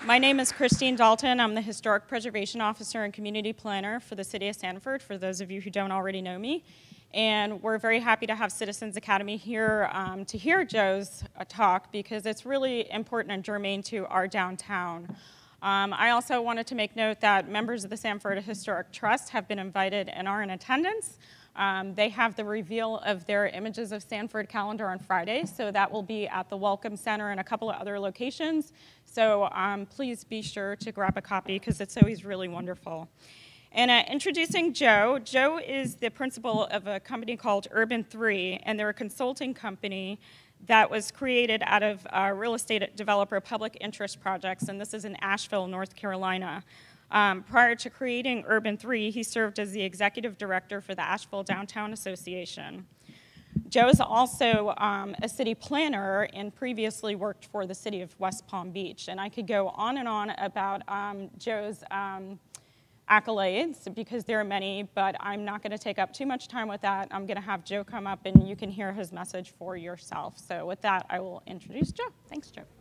My name is Christine Dalton. I'm the Historic Preservation Officer and Community Planner for the City of Sanford, for those of you who don't already know me. And we're very happy to have Citizens Academy here to hear Joe's talk, because it's really important and germane to our downtown. I also wanted to make note that members of the Sanford Historic Trust have been invited and are in attendance. They have the reveal of their Images of Sanford calendar on Friday, so that will be at the Welcome Center and a couple of other locations. So please be sure to grab a copy, because it's always really wonderful. And introducing Joe. Joe is the principal of a company called Urban 3, and they're a consulting company that was created out of real estate developer public interest projects, and this is in Asheville, North Carolina. Prior to creating Urban 3, he served as the executive director for the Asheville Downtown Association. Joe is also a city planner and previously worked for the city of West Palm Beach. And I could go on and on about Joe's accolades, because there are many, but I'm not going to take up too much time with that. I'm going to have Joe come up and you can hear his message for yourself. So with that, I will introduce Joe. Thanks, Joe.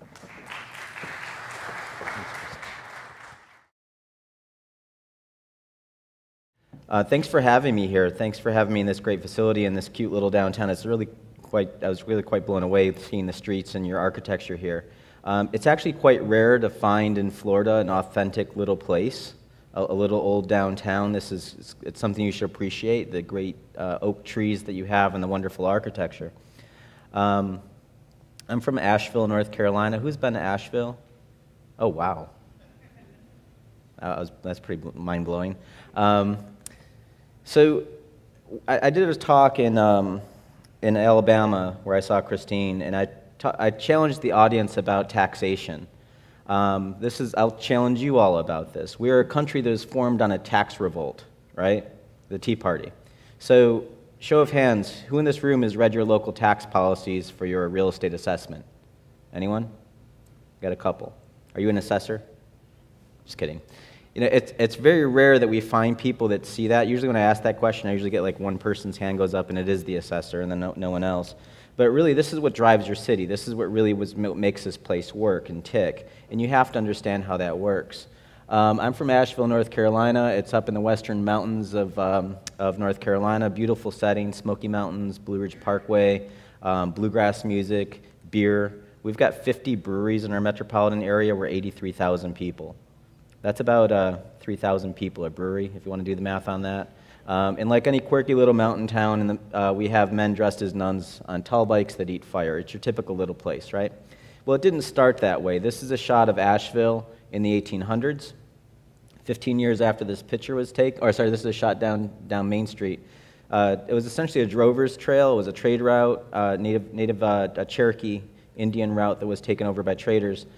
Thanks for having me here. Thanks for having me in this great facility in this cute little downtown. I was really quite blown away seeing the streets and your architecture here. It's actually quite rare to find in Florida an authentic little place, a little old downtown. It's something you should appreciate, the great oak trees that you have and the wonderful architecture. I'm from Asheville, North Carolina. Who's been to Asheville? Oh, wow. That's pretty mind-blowing. So I did a talk in Alabama where I saw Christine, and I challenged the audience about taxation. I'll challenge you all about this. We are a country that is formed on a tax revolt, right? The Tea Party. So, show of hands, who in this room has read your local tax policies for your real estate assessment? Anyone? Got a couple. Are you an assessor? Just kidding. You know, it's very rare that we find people that see that. Usually when I ask that question, I usually get like one person's hand goes up and it is the assessor and then no one else. But really, this is what drives your city. This is what really makes this place work and tick. And you have to understand how that works. I'm from Asheville, North Carolina. It's up in the western mountains of North Carolina. Beautiful setting, Smoky Mountains, Blue Ridge Parkway, bluegrass music, beer. We've got 50 breweries in our metropolitan area. We're 83,000 people. That's about 3,000 people a brewery, if you want to do the math on that. And like any quirky little mountain town, we have men dressed as nuns on tall bikes that eat fire. It's your typical little place, right? Well, it didn't start that way. This is a shot of Asheville in the 1800s. 15 years after this picture was taken, this is a shot down Main Street. It was essentially a drover's trail. It was a trade route, a Cherokee Indian route that was taken over by traders.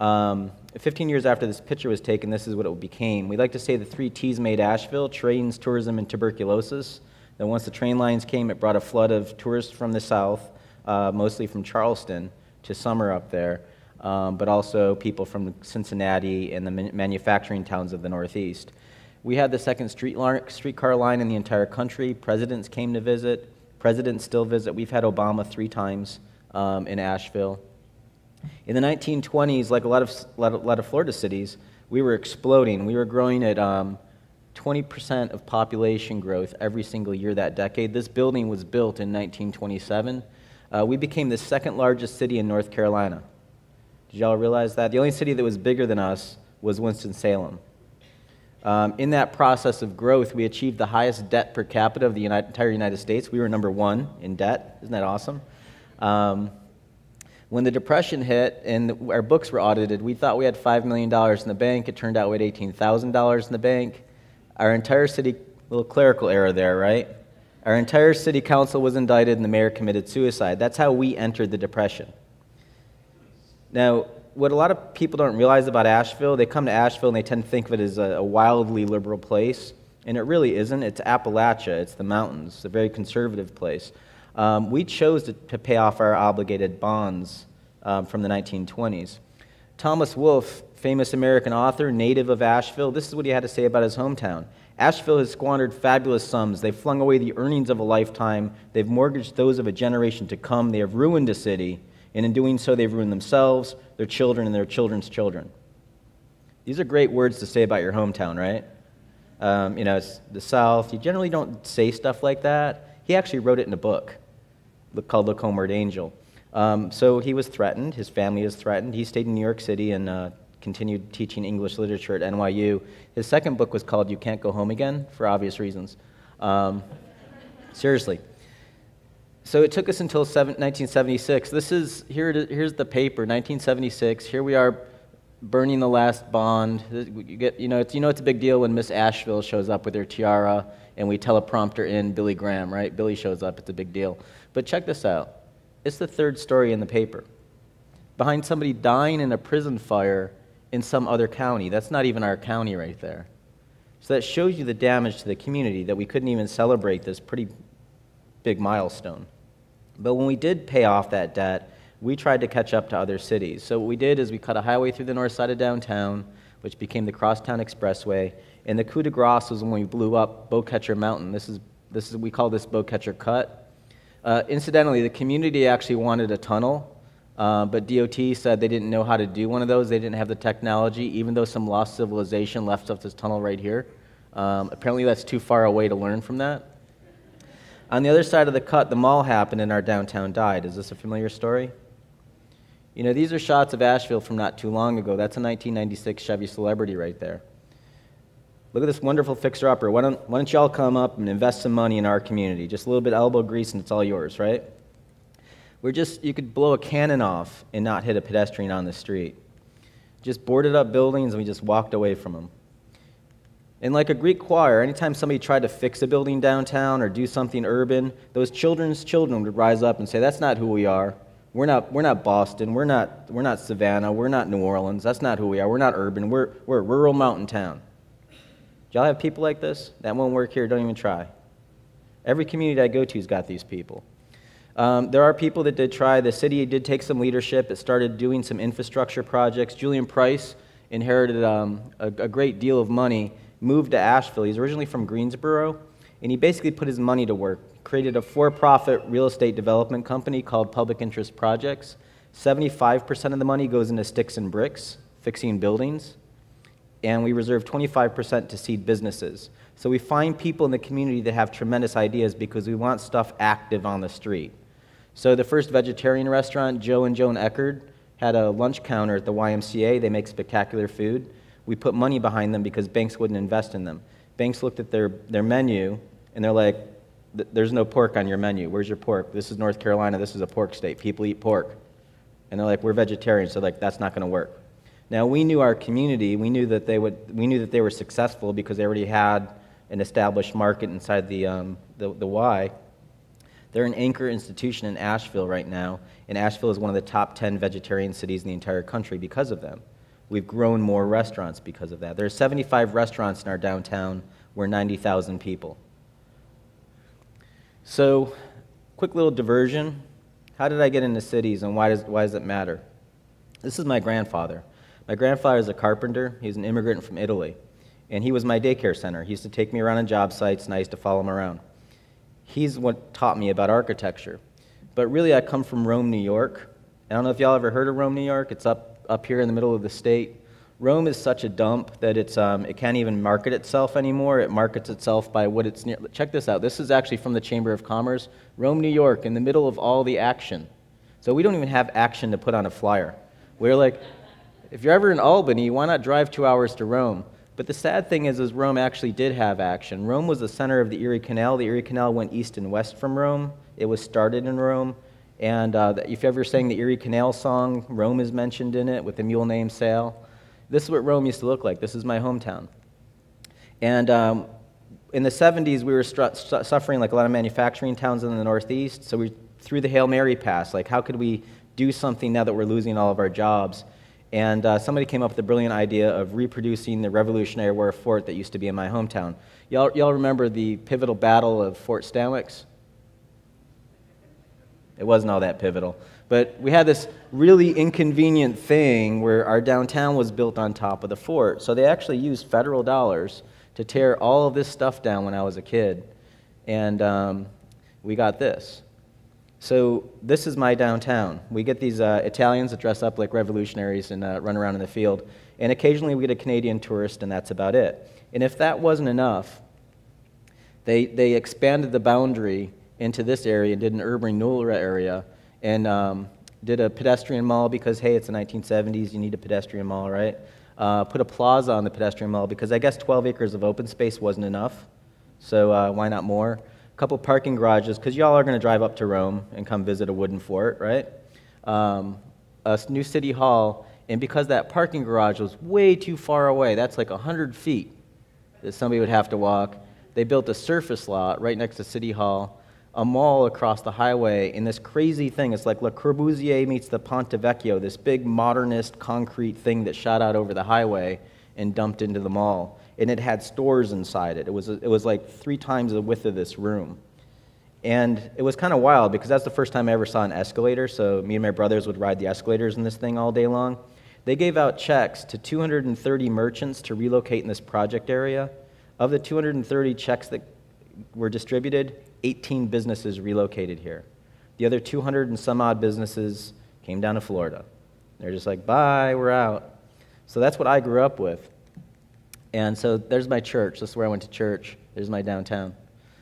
15 years after this picture was taken, this is what it became. We like to say the 3 T's made Asheville: trains, tourism, and tuberculosis. Then once the train lines came, it brought a flood of tourists from the south, mostly from Charleston, to summer up there, but also people from Cincinnati and the manufacturing towns of the Northeast. We had the second streetcar line in the entire country. Presidents came to visit. Presidents still visit. We've had Obama 3 times in Asheville. In the 1920s, like a lot of Florida cities, we were exploding. We were growing at 20% of population growth every single year that decade. This building was built in 1927. We became the 2nd largest city in North Carolina. Did y'all realize that? The only city that was bigger than us was Winston-Salem. In that process of growth, we achieved the highest debt per capita of the entire United States. We were number 1 in debt. Isn't that awesome? When the Depression hit and our books were audited, we thought we had $5 million in the bank. It turned out we had $18,000 in the bank. Our entire city, little clerical error there, right? Our entire city council was indicted and the mayor committed suicide. That's how we entered the Depression. Now, what a lot of people don't realize about Asheville, they come to Asheville and they tend to think of it as a wildly liberal place, and it really isn't. It's Appalachia. It's the mountains. It's a very conservative place. We chose to pay off our obligated bonds from the 1920s. Thomas Wolfe, famous American author, native of Asheville, this is what he had to say about his hometown. Asheville has squandered fabulous sums. They've flung away the earnings of a lifetime. They've mortgaged those of a generation to come. They have ruined a city, and in doing so, they've ruined themselves, their children, and their children's children. These are great words to say about your hometown, right? It's the South. You generally don't say stuff like that. He actually wrote it in a book called Look Homeward Angel. So he was threatened. His family was threatened. He stayed in New York City and continued teaching English literature at NYU. His second book was called You Can't Go Home Again, for obvious reasons. Seriously. So it took us until 1976. Here's the paper, 1976. Here we are burning the last bond. It's a big deal when Miss Asheville shows up with her tiara and we teleprompter in Billy Graham, right? Billy shows up, it's a big deal. But check this out. It's the third story in the paper. Behind somebody dying in a prison fire in some other county. That's not even our county right there. So that shows you the damage to the community, that we couldn't even celebrate this pretty big milestone. But when we did pay off that debt, we tried to catch up to other cities. So what we did is we cut a highway through the north side of downtown, which became the Crosstown Expressway, and the coup de grace was when we blew up Bowcatcher Mountain. We call this Bowcatcher Cut. Incidentally, the community actually wanted a tunnel, but DOT said they didn't know how to do one of those. They didn't have the technology, even though some lost civilization left us this tunnel right here. Apparently that's too far away to learn from that. On the other side of the cut, the mall happened and our downtown died. Is this a familiar story? These are shots of Asheville from not too long ago. That's a 1996 Chevy Celebrity right there. Look at this wonderful fixer-upper. Why don't y'all come up and invest some money in our community? Just a little bit of elbow grease and it's all yours, right? You could blow a cannon off and not hit a pedestrian on the street. Just boarded up buildings and we just walked away from them. And like a Greek choir, anytime somebody tried to fix a building downtown or do something urban, those children's children would rise up and say, that's not who we are. We're not Boston. We're not Savannah. We're not New Orleans. That's not who we are. We're not urban. We're a rural mountain town. Do y'all have people like this? That won't work here. Don't even try. Every community I go to's got these people. There are people that did try. The city did take some leadership. It started doing some infrastructure projects. Julian Price inherited a great deal of money, moved to Asheville. He's originally from Greensboro, and he basically put his money to work. Created a for-profit real estate development company called Public Interest Projects. 75% of the money goes into sticks and bricks, fixing buildings, and we reserve 25% to seed businesses. So we find people in the community that have tremendous ideas because we want stuff active on the street. So the first vegetarian restaurant, Joe and Joan Eckerd, had a lunch counter at the YMCA. They make spectacular food. We put money behind them because banks wouldn't invest in them. Banks looked at their menu, and they're like, there's no pork on your menu. Where's your pork? This is North Carolina. This is a pork state. People eat pork. And they're like, we're vegetarians, so that's not going to work. Now, we knew our community. We knew that they were successful because they already had an established market inside the Y. They're an anchor institution in Asheville right now, and Asheville is one of the top 10 vegetarian cities in the entire country because of them. We've grown more restaurants because of that. There are 75 restaurants in our downtown. We're 90,000 people. So, quick little diversion. How did I get into cities, and why does it matter? This is my grandfather. My grandfather is a carpenter. He's an immigrant from Italy, and he was my daycare center. He used to take me around on job sites, and I used to follow him around. He's what taught me about architecture. But really, I come from Rome, New York. I don't know if y'all ever heard of Rome, New York. It's up here in the middle of the state. Rome is such a dump that it can't even market itself anymore. It markets itself by what it's near. Check this out. This is actually from the Chamber of Commerce. Rome, New York, in the middle of all the action. So we don't even have action to put on a flyer. We're like, if you're ever in Albany, why not drive 2 hours to Rome? But the sad thing is Rome actually did have action. Rome was the center of the Erie Canal. The Erie Canal went east and west from Rome. It was started in Rome. And if you ever sang the Erie Canal song, Rome is mentioned in it with the mule named Sail. This is what Rome used to look like. This is my hometown. And in the 70s, we were suffering like a lot of manufacturing towns in the Northeast, so we threw the Hail Mary pass. Like, how could we do something now that we're losing all of our jobs? And somebody came up with the brilliant idea of reproducing the Revolutionary War fort that used to be in my hometown. Y'all remember the pivotal battle of Fort Stanwix? It wasn't all that pivotal. But we had this really inconvenient thing where our downtown was built on top of the fort. So they actually used federal dollars to tear all of this stuff down when I was a kid. And we got this. So this is my downtown. We get these Italians that dress up like revolutionaries and run around in the field. And occasionally we get a Canadian tourist, and that's about it. And if that wasn't enough, they expanded the boundary into this area and did an urban renewal area and did a pedestrian mall because, hey, it's the 1970s, you need a pedestrian mall, right? Put a plaza on the pedestrian mall because I guess 12 acres of open space wasn't enough, so why not more? A couple parking garages, because y'all are going to drive up to Rome and come visit a wooden fort, right? A new city hall, and because that parking garage was way too far away, that's like 100 feet that somebody would have to walk, they built a surface lot right next to City Hall, a mall across the highway, and this crazy thing. It's like Le Corbusier meets the Ponte Vecchio, this big modernist concrete thing that shot out over the highway and dumped into the mall. And it had stores inside it. It was like 3 times the width of this room. And it was kind of wild because that's the first time I ever saw an escalator, so me and my brothers would ride the escalators in this thing all day long. They gave out checks to 230 merchants to relocate in this project area. Of the 230 checks that were distributed, 18 businesses relocated here. The other 200 and some odd businesses came down to Florida. They're just like, bye, we're out. So that's what I grew up with. And so there's my church. This is where I went to church. There's my downtown.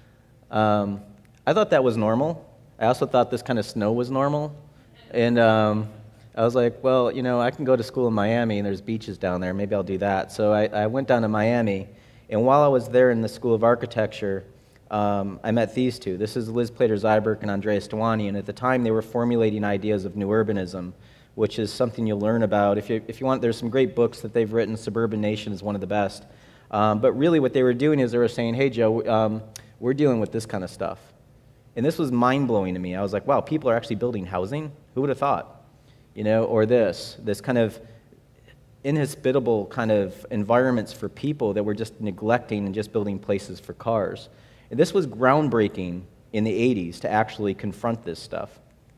I thought that was normal. I also thought this kind of snow was normal. And I was like, well, you know, I can go to school in Miami, and there's beaches down there. Maybe I'll do that. So I went down to Miami. And while I was there in the School of Architecture, I met these two. This is Liz Plater-Zyberk and Andreas Stawani, and at the time they were formulating ideas of new urbanism, which is something you'll learn about. If you want, there's some great books that they've written. Suburban Nation is one of the best. But really what they were doing is they were saying, hey, Joe, we're dealing with this kind of stuff. And this was mind-blowing to me. I was like, wow, people are actually building housing? Who would have thought? You know, or this kind of inhospitable kind of environments for people that were just neglecting and just building places for cars. And this was groundbreaking in the 80s to actually confront this stuff.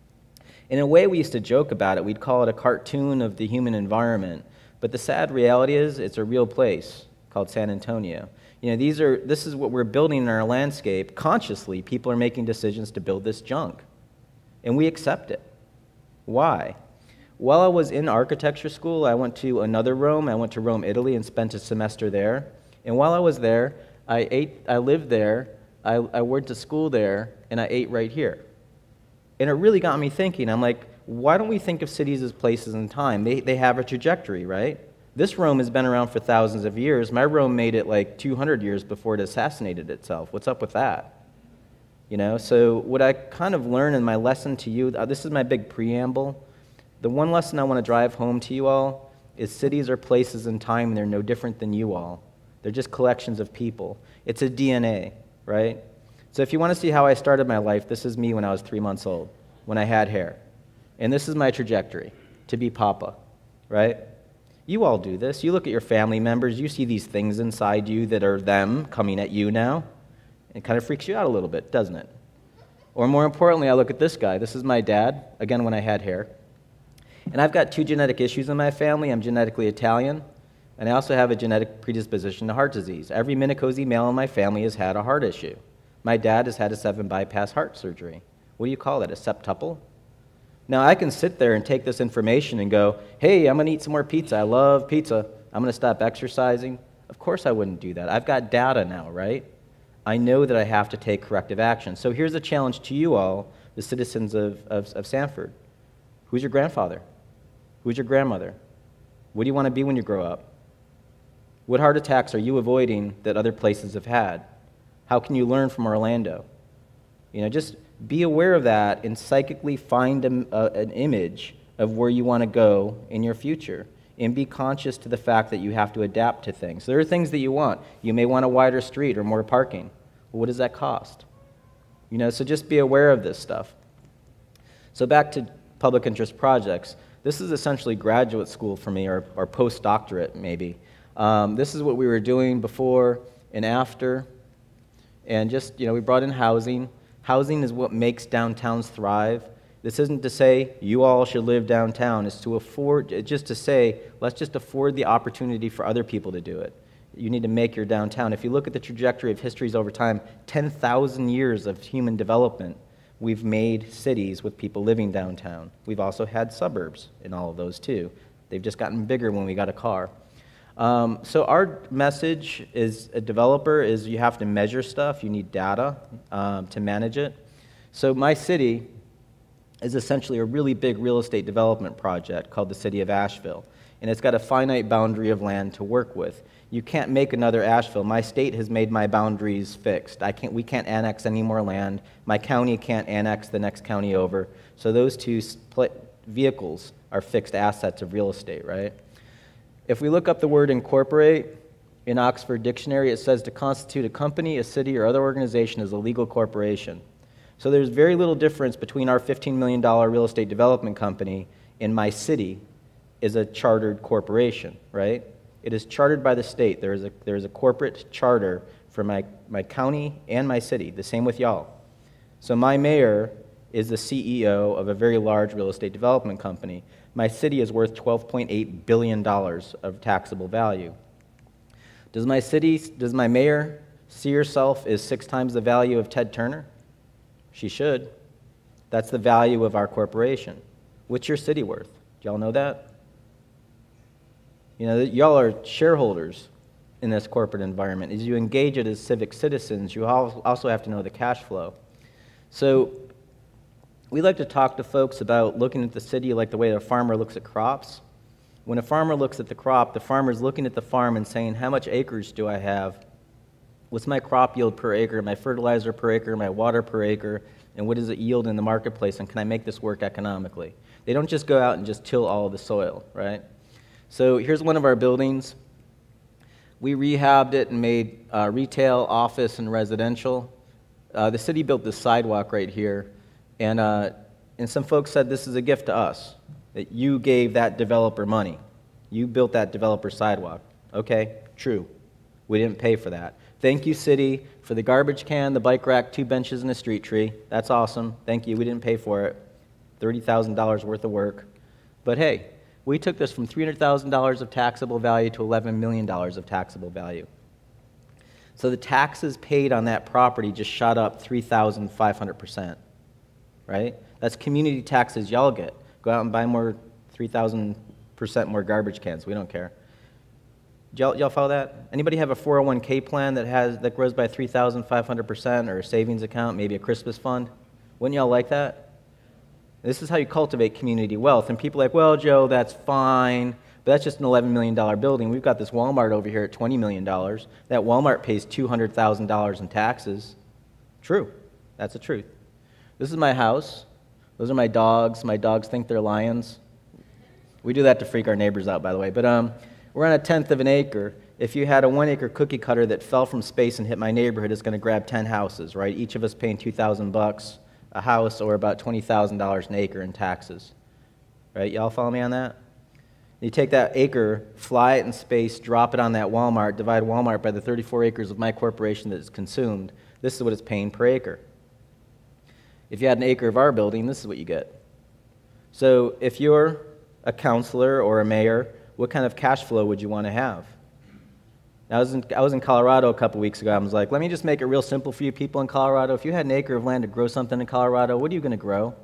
In a way, we used to joke about it. We'd call it a cartoon of the human environment. But the sad reality is it's a real place called San Antonio. You know, this is what we're building in our landscape. Consciously, people are making decisions to build this junk. And we accept it. Why? While I was in architecture school, I went to another Rome. I went to Rome, Italy, and spent a semester there. And while I was there, I lived there, I went to school there, and I ate right here. And it really got me thinking. I'm like, why don't we think of cities as places in time? They have a trajectory, right? This Rome has been around for thousands of years. My Rome made it like 200 years before it assassinated itself. What's up with that? You know, so what I kind of learned in my lesson to you, this is my big preamble. The one lesson I want to drive home to you all is cities are places in time, and they're no different than you all. They're just collections of people. It's a DNA, right? So if you want to see how I started my life, this is me when I was 3 months old, when I had hair. And this is my trajectory, to be Papa, right? You all do this. You look at your family members, you see these things inside you that are them coming at you now. It kind of freaks you out a little bit, doesn't it? Or more importantly, I look at this guy. This is my dad, again, when I had hair. And I've got 2 genetic issues in my family. I'm genetically Italian, and I also have a genetic predisposition to heart disease. Every Minicozzi male in my family has had a heart issue. My dad has had a 7-bypass heart surgery. What do you call that, a septuple? Now, I can sit there and take this information and go, hey, I'm going to eat some more pizza. I love pizza. I'm going to stop exercising. Of course I wouldn't do that. I've got data now, right? I know that I have to take corrective action. So here's a challenge to you all, the citizens of Sanford. Who's your grandfather? Who's your grandmother? What do you want to be when you grow up? What heart attacks are you avoiding that other places have had? How can you learn from Orlando? You know, just be aware of that and psychically find an image of where you want to go in your future. And be conscious to the fact that you have to adapt to things. There are things that you want. You may want a wider street or more parking. Well, what does that cost? You know, so just be aware of this stuff. So back to public interest projects. This is essentially graduate school for me, or postdoctorate maybe. This is what we were doing before and after. And just, you know, we brought in housing. Housing is what makes downtowns thrive. This isn't to say you all should live downtown. It's to afford, just to say, let's just afford the opportunity for other people to do it. You need to make your downtown. If you look at the trajectory of histories over time, 10,000 years of human development. We've made cities with people living downtown. We've also had suburbs in all of those too. They've just gotten bigger when we got a car. So our message as a developer is you have to measure stuff. You need data to manage it. So my city is essentially a really big real estate development project called the City of Asheville. And it's got a finite boundary of land to work with. You can't make another Asheville. My state has made my boundaries fixed. We can't annex any more land. My county can't annex the next county over. So those two vehicles are fixed assets of real estate, right? If we look up the word incorporate in Oxford Dictionary, it says to constitute a company, a city, or other organization as a legal corporation. So there's very little difference between our $15 million real estate development company and my city is a chartered corporation, right? It is chartered by the state. There is a corporate charter for my county and my city, the same with y'all. So my mayor is the CEO of a very large real estate development company. My city is worth $12.8 billion of taxable value. Does my mayor see herself as 6 times the value of Ted Turner? She should. That's the value of our corporation. What's your city worth? Do y'all know that? You know, y'all are shareholders in this corporate environment. As you engage it as civic citizens, you also have to know the cash flow. So we like to talk to folks about looking at the city like the way a farmer looks at crops. When a farmer looks at the crop, the farmer's looking at the farm and saying, how much acres do I have? What's my crop yield per acre, my fertilizer per acre, my water per acre, and what does it yield in the marketplace, and can I make this work economically? They don't just go out and just till all of the soil, right? So here's one of our buildings. We rehabbed it and made retail, office, and residential. The city built this sidewalk right here, and some folks said this is a gift to us, that you gave that developer money. You built that developer sidewalk. Okay, true. We didn't pay for that. Thank you, city, for the garbage can, the bike rack, 2 benches, and a street tree. That's awesome. Thank you. We didn't pay for it. $30,000 worth of work. But hey, we took this from $300,000 of taxable value to $11 million of taxable value. So the taxes paid on that property just shot up 3,500%, right? That's community taxes y'all get. Go out and buy more 3,000% more garbage cans. We don't care. Y'all follow that? Anybody have a 401k plan that grows by 3,500%, or a savings account, maybe a Christmas fund? Wouldn't y'all like that? This is how you cultivate community wealth. And people are like, well, Joe, that's fine, but that's just an $11 million building. We've got this Walmart over here at $20 million. That Walmart pays $200,000 in taxes. True. That's the truth. This is my house. Those are my dogs. My dogs think they're lions. We do that to freak our neighbors out, by the way. But we're on 1/10 of an acre. If you had a 1-acre cookie cutter that fell from space and hit my neighborhood, it's going to grab 10 houses, right? Each of us paying $2,000 a house, or about $20,000 an acre in taxes, right? Y'all follow me on that? You take that acre, fly it in space, drop it on that Walmart, divide Walmart by the 34 acres of my corporation that is consumed. This is what it's paying per acre. If you had an acre of our building, this is what you get. So if you're a counselor or a mayor, what kind of cash flow would you want to have? I was in Colorado a couple weeks ago. I was like, let me just make it real simple for you people in Colorado. If you had an acre of land to grow something in Colorado, what are you going to grow?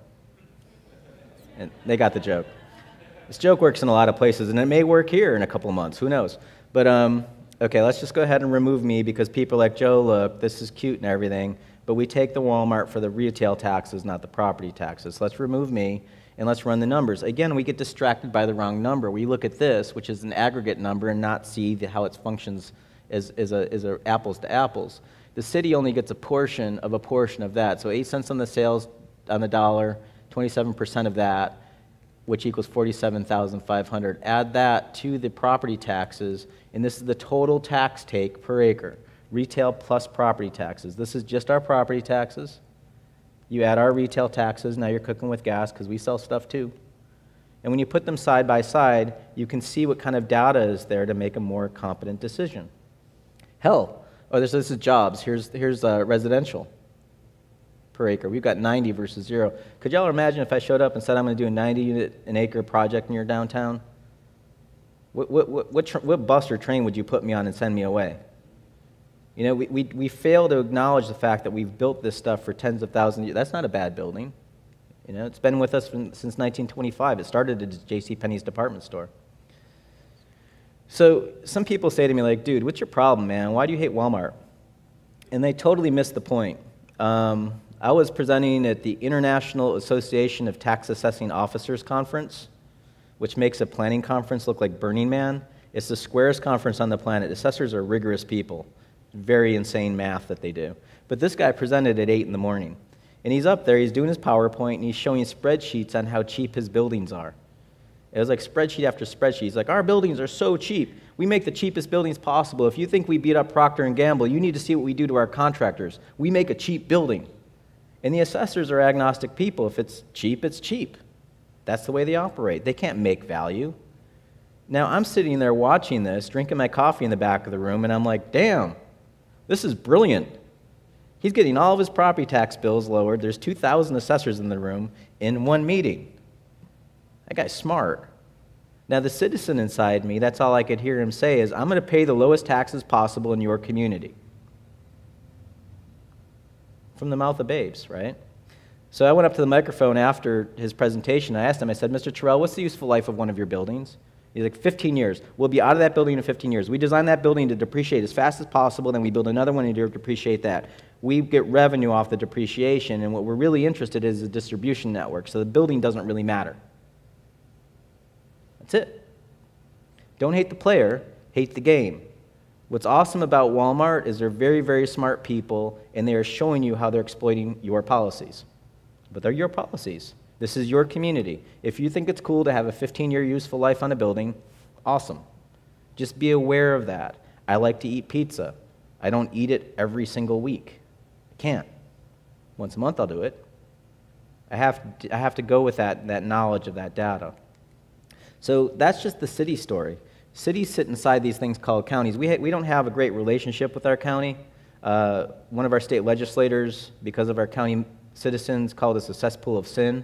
And they got the joke. This joke works in a lot of places, and it may work here in a couple of months. Who knows? But, okay, let's just go ahead and remove me, because people are like, Joe, look, this is cute and everything, but we take the Walmart for the retail taxes, not the property taxes. So let's remove me, and let's run the numbers. Again, we get distracted by the wrong number. We look at this, which is an aggregate number, and not see how it functions as a apples to apples. The city only gets a portion of that. So 8 cents on the sales on the dollar, 27% of that, which equals $47,500. Add that to the property taxes, and this is the total tax take per acre. Retail plus property taxes. This is just our property taxes. You add our retail taxes, now you're cooking with gas, because we sell stuff too. And when you put them side by side, you can see what kind of data is there to make a more competent decision. Hell, this is jobs. Here's residential per acre. We've got 90 versus 0. Could y'all imagine if I showed up and said I'm going to do a 90-unit an acre project in your downtown? What bus or train would you put me on and send me away? You know, we fail to acknowledge the fact that we've built this stuff for tens of thousands of years. That's not a bad building. You know, it's been with us since 1925. It started at JCPenney's department store. So some people say to me, like, dude, what's your problem, man? Why do you hate Walmart? And they totally missed the point. I was presenting at the International Association of Tax Assessing Officers Conference, which makes a planning conference look like Burning Man. It's the squarest conference on the planet. Assessors are rigorous people. Very insane math that they do. But this guy presented at 8 in the morning. And he's up there, he's doing his PowerPoint, and he's showing spreadsheets on how cheap his buildings are. It was like spreadsheet after spreadsheet. He's like, our buildings are so cheap. We make the cheapest buildings possible. If you think we beat up Procter & Gamble, you need to see what we do to our contractors. We make a cheap building. And the assessors are agnostic people. If it's cheap, it's cheap. That's the way they operate. They can't make value. Now, I'm sitting there watching this, drinking my coffee in the back of the room, and I'm like, damn, this is brilliant. He's getting all of his property tax bills lowered. There's 2,000 assessors in the room in one meeting. That guy's smart. Now, the citizen inside me, that's all I could hear him say is, I'm going to pay the lowest taxes possible in your community. From the mouth of babes, right? So I went up to the microphone after his presentation. I asked him, I said, Mr. Terrell, what's the useful life of one of your buildings? He's like, 15 years. We'll be out of that building in 15 years. We designed that building to depreciate as fast as possible, then we build another one and depreciate that. We get revenue off the depreciation, and what we're really interested in is a distribution network, so the building doesn't really matter. That's it. Don't hate the player, hate the game. What's awesome about Walmart is they're very, very smart people, and they are showing you how they're exploiting your policies. But they're your policies. This is your community. If you think it's cool to have a 15-year useful life on a building, awesome. Just be aware of that. I like to eat pizza. I don't eat it every single week. I can't. Once a month I'll do it. I have to go with that knowledge of that data. So that's just the city story. Cities sit inside these things called counties. We don't have a great relationship with our county. One of our state legislators, because of our county citizens, called us a cesspool of sin.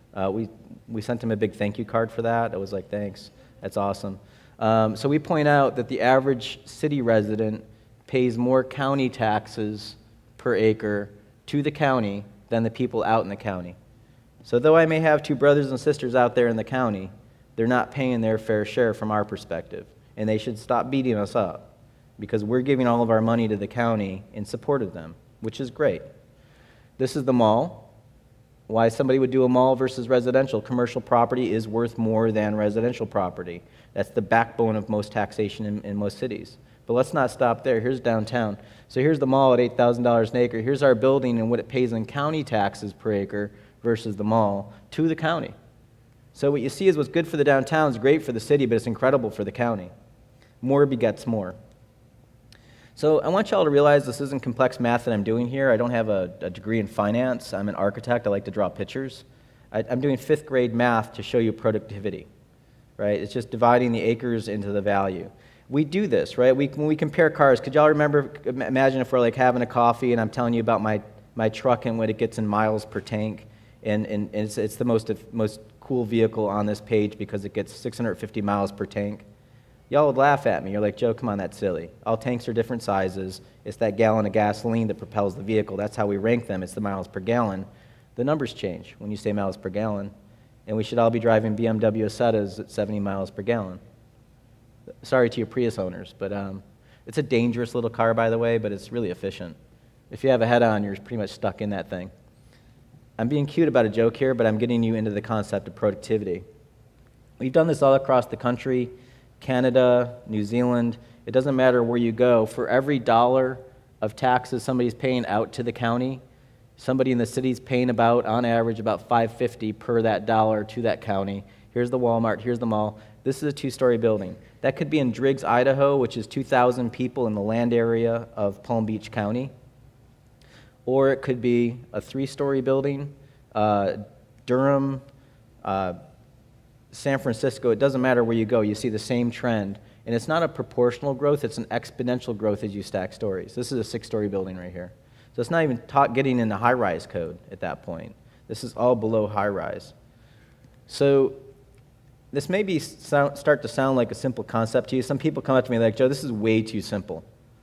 We sent him a big thank you card for that. I was like, thanks, that's awesome. So we point out that the average city resident pays more county taxes per acre to the county than the people out in the county. So though I may have two brothers and sisters out there in the county, they're not paying their fair share from our perspective. And they should stop beating us up because we're giving all of our money to the county in support of them, which is great. This is the mall. Why somebody would do a mall versus residential. Commercial property is worth more than residential property. That's the backbone of most taxation in most cities. But let's not stop there. Here's downtown. So here's the mall at $8,000 an acre. Here's our building and what it pays in county taxes per acre versus the mall to the county. So what you see is what's good for the downtown is great for the city, but it's incredible for the county. More begets more. So I want y'all to realize this isn't complex math that I'm doing here. I don't have a degree in finance. I'm an architect. I like to draw pictures. I'm doing 5th grade math to show you productivity, right? It's just dividing the acres into the value. We do this, right? When we compare cars, could y'all imagine if we're like having a coffee and I'm telling you about my truck and what it gets in miles per tank, and it's the most cool vehicle on this page because it gets 650 miles per tank. Y'all would laugh at me. You're like, Joe, come on, that's silly. All tanks are different sizes. It's that gallon of gasoline that propels the vehicle. That's how we rank them. It's the miles per gallon. The numbers change when you say miles per gallon. And we should all be driving BMW Asettas at 70 miles per gallon. Sorry to your Prius owners, but it's a dangerous little car, by the way, but it's really efficient. If you have a head-on, you're pretty much stuck in that thing. I'm being cute about a joke here, but I'm getting you into the concept of productivity. We've done this all across the country. Canada, New Zealand, it doesn't matter where you go. For every dollar of taxes somebody's paying out to the county, somebody in the city's paying about, on average, about $5.50 per that dollar to that county. Here's the Walmart, here's the mall. This is a 2-story building. That could be in Driggs, Idaho, which is 2,000 people in the land area of Palm Beach County. Or it could be a 3-story building, Durham, San Francisco. It doesn't matter where you go, you see the same trend. And it's not a proportional growth, it's an exponential growth as you stack stories. This is a 6-story building right here. So it's not even getting into high-rise code at that point. This is all below high-rise. So this may start to sound like a simple concept to you. Some people come up to me like, Joe, this is way too simple.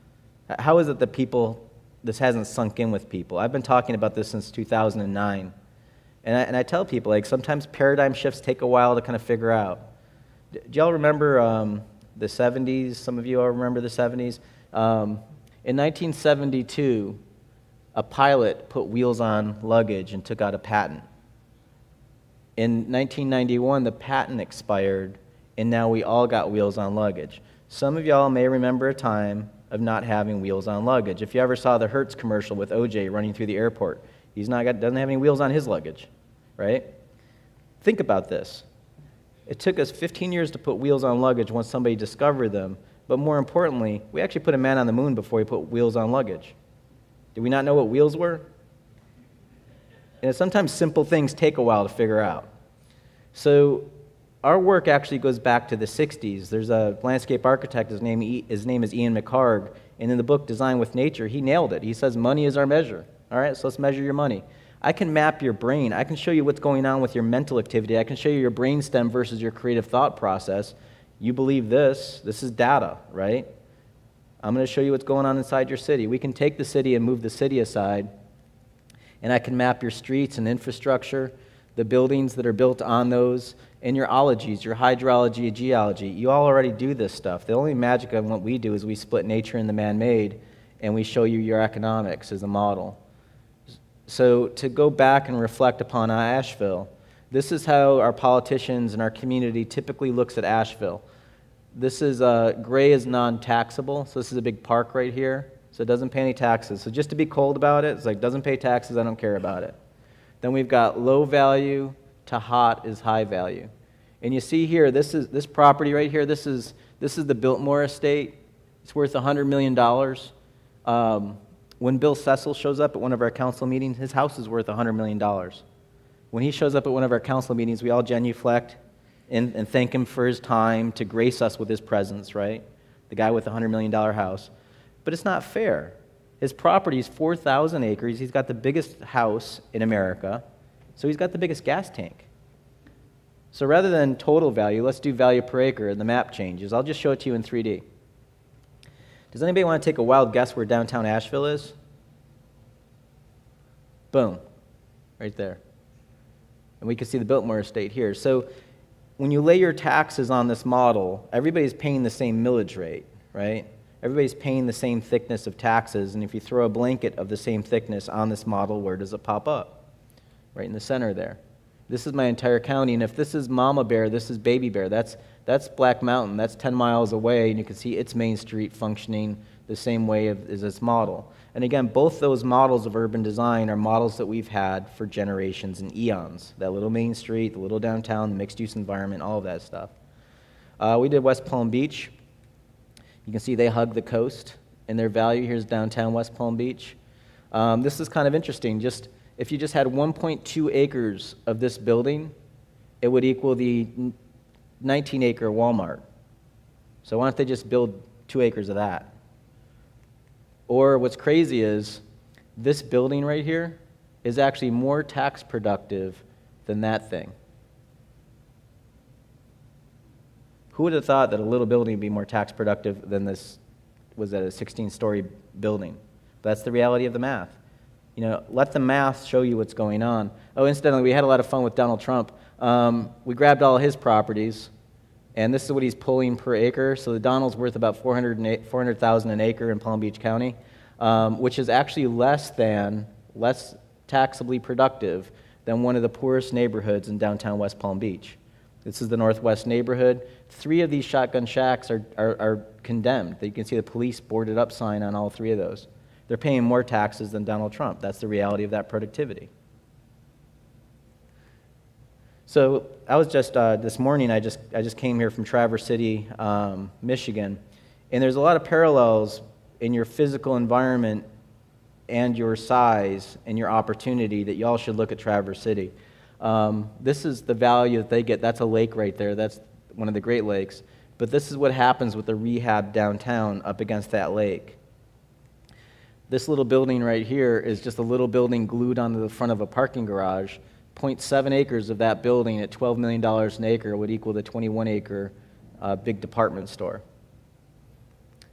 How is it that this hasn't sunk in with people? I've been talking about this since 2009. And I tell people, like, sometimes paradigm shifts take a while to kind of figure out. Do y'all remember the 70s? Some of you all remember the 70s? In 1972, a pilot put wheels on luggage and took out a patent. In 1991, the patent expired, and now we all got wheels on luggage. Some of y'all may remember a time of not having wheels on luggage. If you ever saw the Hertz commercial with OJ running through the airport, doesn't have any wheels on his luggage, right? Think about this. It took us 15 years to put wheels on luggage once somebody discovered them, but more importantly, we actually put a man on the moon before we put wheels on luggage. Did we not know what wheels were? And sometimes simple things take a while to figure out. So our work actually goes back to the 60s. There's a landscape architect, his name is Ian McHarg, and in the book Design with Nature, he nailed it. He says money is our measure. All right, so let's measure your money. I can map your brain. I can show you what's going on with your mental activity. I can show you your brainstem versus your creative thought process. You believe this is data, right? I'm going to show you what's going on inside your city. We can take the city and move the city aside, and I can map your streets and infrastructure, the buildings that are built on those, and your ologies, your hydrology, your geology. You all already do this stuff. The only magic of what we do is we split nature and the man-made, and we show you your economics as a model. So to go back and reflect upon Asheville, this is how our politicians and our community typically looks at Asheville. This is gray is non-taxable, so this is a big park right here, so it doesn't pay any taxes. So just to be cold about it, it's like doesn't pay taxes, I don't care about it. Then we've got low value to hot is high value. And you see here, this property right here, this is the Biltmore estate. It's worth $100 million. When Bill Cecil shows up at one of our council meetings, his house is worth $100 million. When he shows up at one of our council meetings, we all genuflect and thank him for his time to grace us with his presence, right? The guy with the $100 million house. But it's not fair. His property is 4,000 acres. He's got the biggest house in America, so he's got the biggest gas tank. So rather than total value, let's do value per acre, and the map changes. I'll just show it to you in 3D. Does anybody want to take a wild guess where downtown Asheville is? Boom, right there. And we can see the Biltmore estate here. So when you lay your taxes on this model, everybody's paying the same millage rate, right? Everybody's paying the same thickness of taxes, and if you throw a blanket of the same thickness on this model, where does it pop up? Right in the center there. This is my entire county, and if this is Mama Bear, this is Baby Bear. That's Black Mountain. That's 10 miles away, and you can see its main street functioning the same way as this model. And again, both those models of urban design are models that we've had for generations and eons. That little main street, the little downtown, the mixed-use environment, all of that stuff. We did West Palm Beach. You can see they hug the coast, and their value here is downtown West Palm Beach. This is kind of interesting. If you just had 1.2 acres of this building, it would equal the 19-acre Walmart. So why don't they just build 2 acres of that? Or what's crazy is this building right here is actually more tax productive than that thing. Who would have thought that a little building would be more tax productive than this, was that a 16-story building? But that's the reality of the math. You know, let the math show you what's going on. Oh, incidentally, we had a lot of fun with Donald Trump. We grabbed all his properties, and this is what he's pulling per acre. So the Donald's worth about $400,000 an acre in Palm Beach County, which is actually less taxably productive than one of the poorest neighborhoods in downtown West Palm Beach. This is the Northwest neighborhood. 3 of these shotgun shacks are condemned. You can see the police boarded up sign on all 3 of those. They're paying more taxes than Donald Trump. That's the reality of that productivity. So I was just, this morning, I just came here from Traverse City, Michigan, and there's a lot of parallels in your physical environment and your size and your opportunity that y'all should look at Traverse City. This is the value that they get. That's a lake right there. That's one of the Great Lakes. But this is what happens with the rehab downtown up against that lake. This little building right here is just a little building glued onto the front of a parking garage. 0.7 acres of that building at $12 million an acre would equal the 21-acre big department store.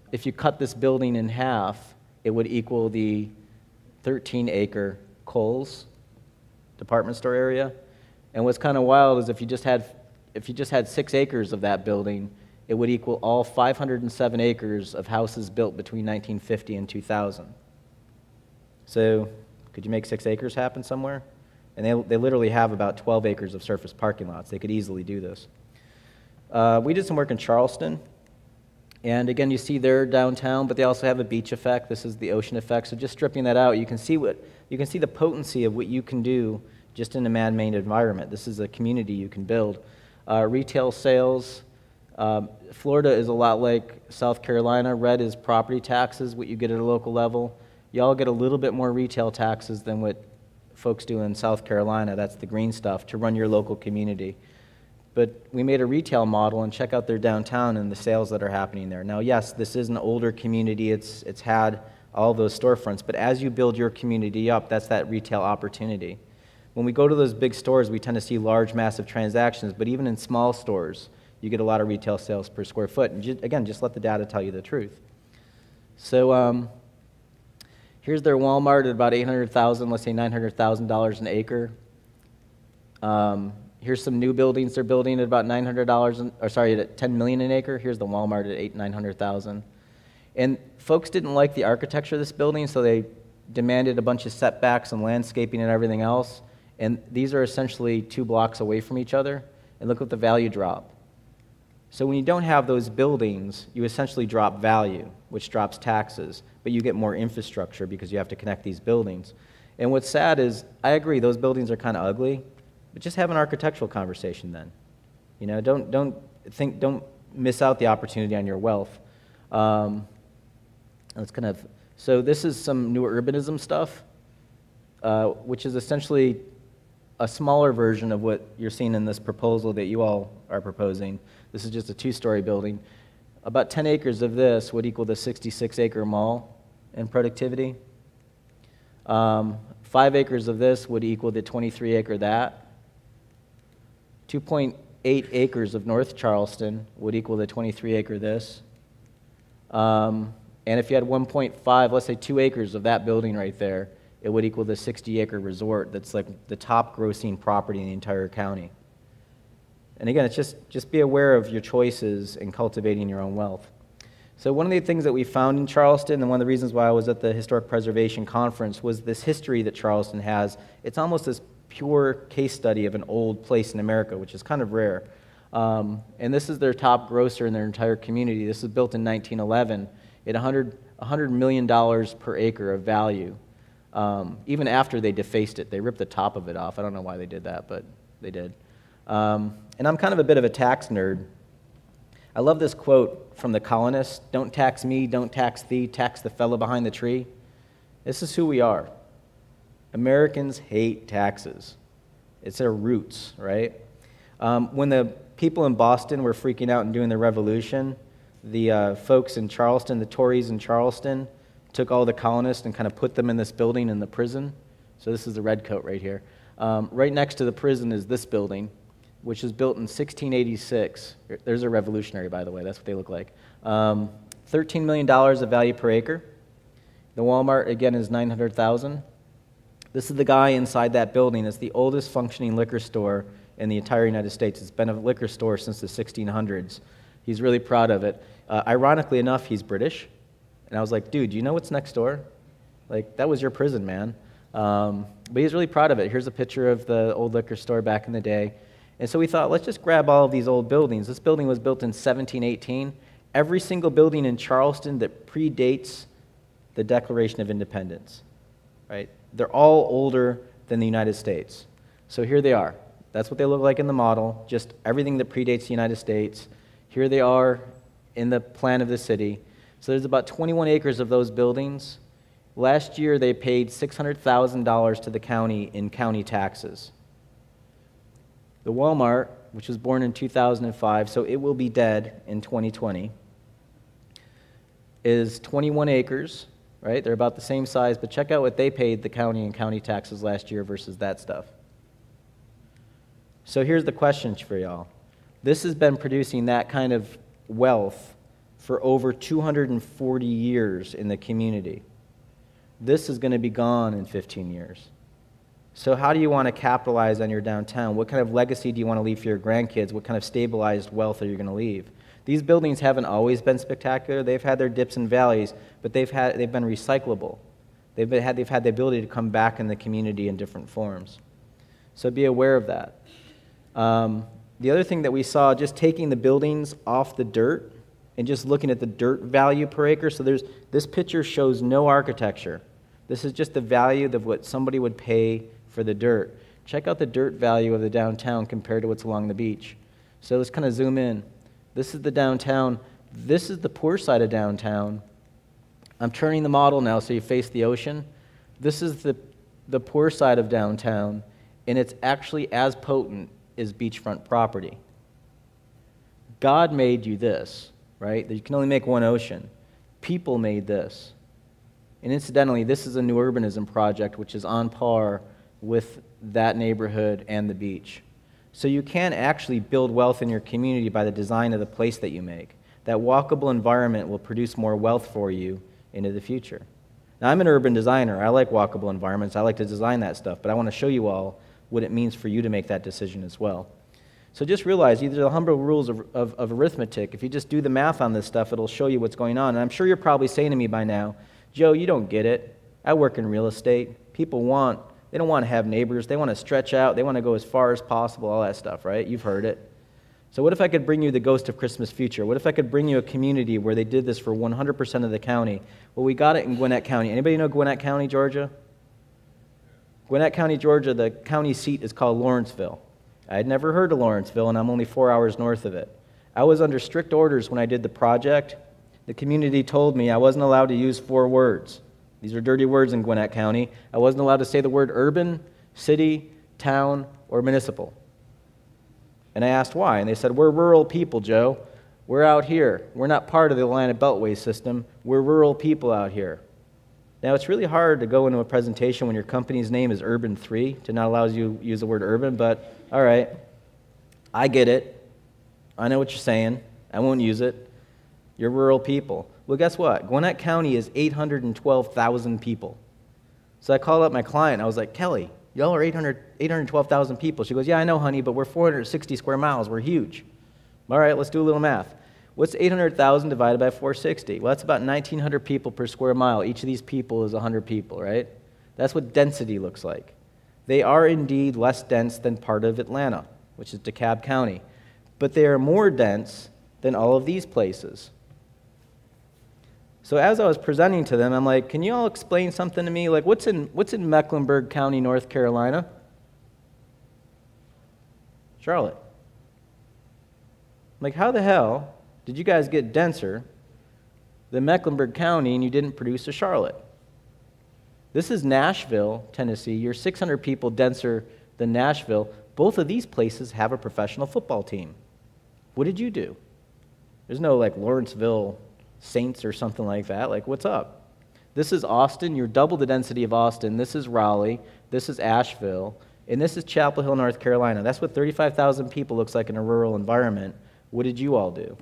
if you cut this building in half, it would equal the 13-acre Kohl's department store area. And what's kind of wild is if you just had 6 acres of that building, it would equal all 507 acres of houses built between 1950 and 2000. So could you make 6 acres happen somewhere? And they literally have about 12 acres of surface parking lots. They could easily do this. We did some work in Charleston. And again, you see their downtown, but they also have a beach effect. This is the ocean effect. So just stripping that out, you can see the potency of what you can do just in a man-made environment. This is a community you can build. Retail sales. Florida is a lot like South Carolina. Red is property taxes, what you get at a local level. Y'all get a little bit more retail taxes than what folks do in South Carolina. That's the green stuff to run your local community. But we made a retail model and check out their downtown and the sales that are happening there. Now, yes, this is an older community. It's had all those storefronts. But as you build your community up, that's that retail opportunity. When we go to those big stores, we tend to see large, massive transactions. But even in small stores, you get a lot of retail sales per square foot. And again, just let the data tell you the truth. So here's their Walmart at about $800,000, let's say $900,000 an acre. Here's some new buildings they're building at about $900, at $10 million an acre. Here's the Walmart at $900,000. And folks didn't like the architecture of this building, so they demanded a bunch of setbacks and landscaping and everything else. And these are essentially 2 blocks away from each other. And look at the value drop. So when you don't have those buildings, you essentially drop value, which drops taxes, but you get more infrastructure because you have to connect these buildings. And what's sad is, I agree, those buildings are kind of ugly, but just have an architectural conversation then. You know, don't miss out the opportunity on your wealth. So this is some new urbanism stuff, which is essentially a smaller version of what you're seeing in this proposal that you all are proposing. This is just a 2-story building. About 10 acres of this would equal the 66-acre mall in productivity. 5 acres of this would equal the 23-acre that. 2.8 acres of North Charleston would equal the 23-acre this. And if you had 1.5, let's say 2 acres of that building right there, it would equal the 60-acre resort that's like the top grossing property in the entire county. And again, it's just be aware of your choices in cultivating your own wealth. So one of the things that we found in Charleston, and one of the reasons why I was at the Historic Preservation Conference, was this history that Charleston has. It's almost this pure case study of an old place in America, which is kind of rare. And this is their top grosser in their entire community. This was built in 1911 at $100 million per acre of value. Even after they defaced it, they ripped the top of it off. I don't know why they did that, but they did. And I'm kind of a bit of a tax nerd. I love this quote from the colonists: "Don't tax me, don't tax thee, tax the fellow behind the tree." This is who we are. Americans hate taxes. It's their roots, right? When the people in Boston were freaking out and doing the revolution, the folks in Charleston, the Tories in Charleston, took all the colonists and kind of put them in this building in the prison. So this is the red coat right here. Right next to the prison is this building, which was built in 1686. There's a revolutionary, by the way. That's what they look like. $13 million of value per acre. The Walmart, again, is $900,000. This is the guy inside that building. It's the oldest functioning liquor store in the entire United States. It's been a liquor store since the 1600s. He's really proud of it. Ironically enough, he's British. And I was like, dude, do you know what's next door? Like, that was your prison, man. But he's really proud of it. Here's a picture of the old liquor store back in the day. And so we thought, let's just grab all of these old buildings. This building was built in 1718. Every single building in Charleston that predates the Declaration of Independence, right? They're all older than the United States. So here they are. That's what they look like in the model, just everything that predates the United States. Here they are in the plan of the city. So there's about 21 acres of those buildings. Last year, they paid $600,000 to the county in county taxes. The Walmart, which was born in 2005, so it will be dead in 2020, is 21 acres, right? They're about the same size, but check out what they paid the county in county taxes last year versus that stuff. So here's the question for y'all. This has been producing that kind of wealth for over 240 years in the community. This is going to be gone in 15 years. So how do you want to capitalize on your downtown? What kind of legacy do you want to leave for your grandkids? What kind of stabilized wealth are you going to leave? These buildings haven't always been spectacular. They've had their dips and valleys, but they've been recyclable. They've had the ability to come back in the community in different forms. So be aware of that. The other thing that we saw, just taking the buildings off the dirt and just looking at the dirt value per acre. So this picture shows no architecture. This is just the value of what somebody would pay for the dirt. Check out the dirt value of the downtown compared to what's along the beach. So let's kind of zoom in. This is the downtown. This is the poor side of downtown. I'm turning the model now so you face the ocean. This is the poor side of downtown, and it's actually as potent as beachfront property. God made you this, right? You can only make one ocean. People made this. And incidentally, this is a new urbanism project which is on par with that neighborhood and the beach. So you can actually build wealth in your community by the design of the place that you make. That walkable environment will produce more wealth for you into the future. Now, I'm an urban designer. I like walkable environments. I like to design that stuff, but I want to show you all what it means for you to make that decision as well. So just realize, either the humble rules of arithmetic, if you just do the math on this stuff, it'll show you what's going on. And I'm sure you're probably saying to me by now, Joe, you don't get it. I work in real estate. People they don't want to have neighbors. They want to stretch out. They want to go as far as possible, all that stuff, right? You've heard it. So what if I could bring you the ghost of Christmas future? What if I could bring you a community where they did this for 100% of the county? Well, we got it in Gwinnett County. Anybody know Gwinnett County, Georgia? Gwinnett County, Georgia, the county seat is called Lawrenceville. I had never heard of Lawrenceville, and I'm only 4 hours north of it. I was under strict orders when I did the project. The community told me I wasn't allowed to use 4 words. These are dirty words in Gwinnett County. I wasn't allowed to say the word urban, city, town, or municipal. And I asked why, and they said, we're rural people, Joe. We're out here. We're not part of the Atlanta Beltway system. We're rural people out here. Now, it's really hard to go into a presentation when your company's name is Urban 3 to not allow you to use the word urban, but all right, I get it. I know what you're saying. I won't use it. You're rural people. Well, guess what? Gwinnett County is 812,000 people. So I called up my client. I was like, Kelly, y'all are 812,000 people. She goes, yeah, I know, honey, but we're 460 square miles. We're huge. All right, let's do a little math. What's 800,000 divided by 460? Well, that's about 1,900 people per square mile. Each of these people is 100 people, right? That's what density looks like. They are indeed less dense than part of Atlanta, which is DeKalb County. But they are more dense than all of these places. So as I was presenting to them, I'm like, can you all explain something to me? Like, what's in Mecklenburg County, North Carolina? Charlotte. Like, how the hell did you guys get denser than Mecklenburg County and you didn't produce a Charlotte? This is Nashville, Tennessee. You're 600 people denser than Nashville. Both of these places have a professional football team. What did you do? There's no, like, Lawrenceville Saints or something like that. Like, what's up? This is Austin. You're double the density of Austin. This is Raleigh. This is Asheville. And this is Chapel Hill, North Carolina. That's what 35,000 people looks like in a rural environment. What did you all do?